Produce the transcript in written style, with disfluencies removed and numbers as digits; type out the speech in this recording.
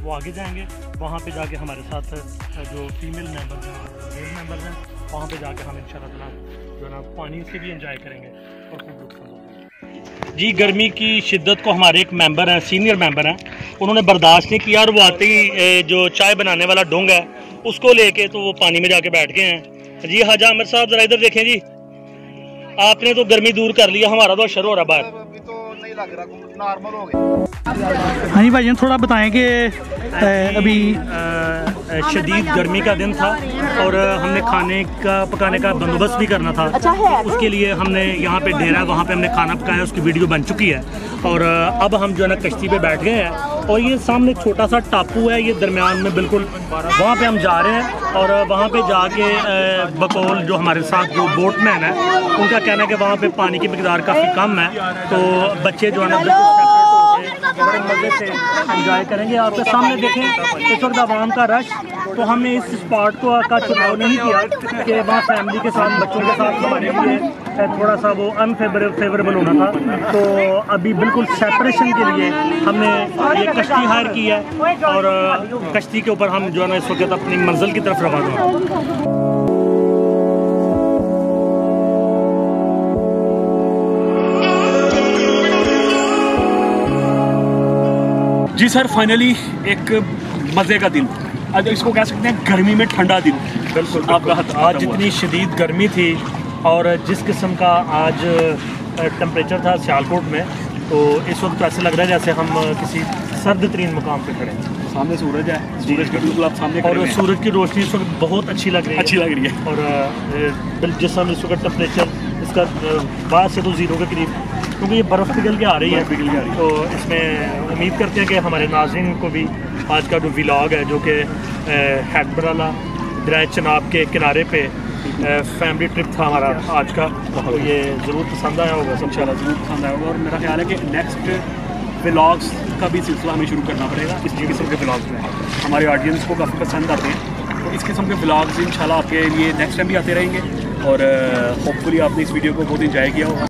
वो आगे जाएंगे, वहाँ पे जाके हमारे साथ जो फीमेल मेंबर्स हैं मेल मेंबर्स हैं वहाँ पे जाके हम इंशाल्लाह जो है ना पानी से भी एंजॉय करेंगे और खूब लुत्फ़ होगा। जी गर्मी की शिद्दत को हमारे एक मेंबर हैं, सीनियर मेंबर हैं, उन्होंने बर्दाश्त नहीं किया और वो आते ही जो चाय बनाने वाला डोंग है उसको लेके तो वो पानी में जाके बैठ गए हैं। जी हाजा आमिर साहब जरा इधर देखें जी, आपने तो गर्मी दूर कर लिया, हमारा तो शर हो रहा बाहर। अभी तो नहीं लग रहा, नॉर्मल हो गया। हाँ जी भाई थोड़ा बताएं कि अभी शदीद गर्मी का दिन था और हमने खाने का पकाने का बंदोबस्त भी करना था। उसके लिए हमने यहाँ पे डेरा वहाँ पे हमने खाना पकाया, उसकी वीडियो बन चुकी है और अब हम जो है ना कश्ती पे बैठ गए हैं और ये सामने छोटा सा टापू है, ये दरमियान में बिल्कुल वहाँ पे हम जा रहे हैं और वहाँ पे जाके बकौल जो हमारे साथ जो बोटमैन है उनका कहना है कि वहाँ पे पानी की मिकदार काफ़ी कम है, तो बच्चे जो है ना बड़े मज़े से एंजॉय करेंगे। आपके सामने देखें इस वक्त आवाम का रश, तो हमने इस स्पॉट का चुनाव नहीं किया कि वहाँ फैमिली के साथ बच्चों के साथ हमारे लिए थोड़ा सा वो अनफेवरेबल होना था, तो अभी बिल्कुल सेपरेशन के लिए हमने ये कश्ती हायर की है और कश्ती के ऊपर हम जो है ना इस वक्त अपनी मंजिल की तरफ रवाना हैं। जी सर, फाइनली एक मज़े का दिन, आज इसको कह सकते हैं गर्मी में ठंडा दिन। बिल्कुल आपका आज जितनी शदीद गर्मी थी और जिस किस्म का आज टेम्परेचर था सियालकोट में, तो इस वक्त ऐसे लग रहा है जैसे हम किसी सर्द तरीन मुकाम पे खड़े हैं। सामने सूरज है, सूरज के बिल्कुल आप सामने और सूरज की रोशनी इस वक्त बहुत अच्छी लग रही है और जिस समय इस वक्त टेम्परेचर इसका 12 से तो 0 के करीब, क्योंकि ये बर्फ़ पिघल के आ रही है, तो इसमें उम्मीद करते हैं कि हमारे नाज़रीन को भी आज का जो व्लॉग है जो कि हैडबराला दरिया चनाब के किनारे पे फैमिली ट्रिप था हमारा आज का, तो ये ज़रूर पसंद आया होगा, इंशाल्लाह ज़रूर पसंद आया होगा। और मेरा ख्याल है कि नेक्स्ट व्लॉग्स का भी सिलसिला हमें शुरू करना पड़ेगा। इस किस्म के व्लॉग्स में हमारे ऑडियंस को काफ़ी पसंद आते हैं, तो इस किस्म के व्लॉग्स इंशाल्लाह आपके लिए नेक्स्ट टाइम भी आते रहेंगे और होपफुली आपने इस वीडियो को बहुत इंजॉय किया होगा।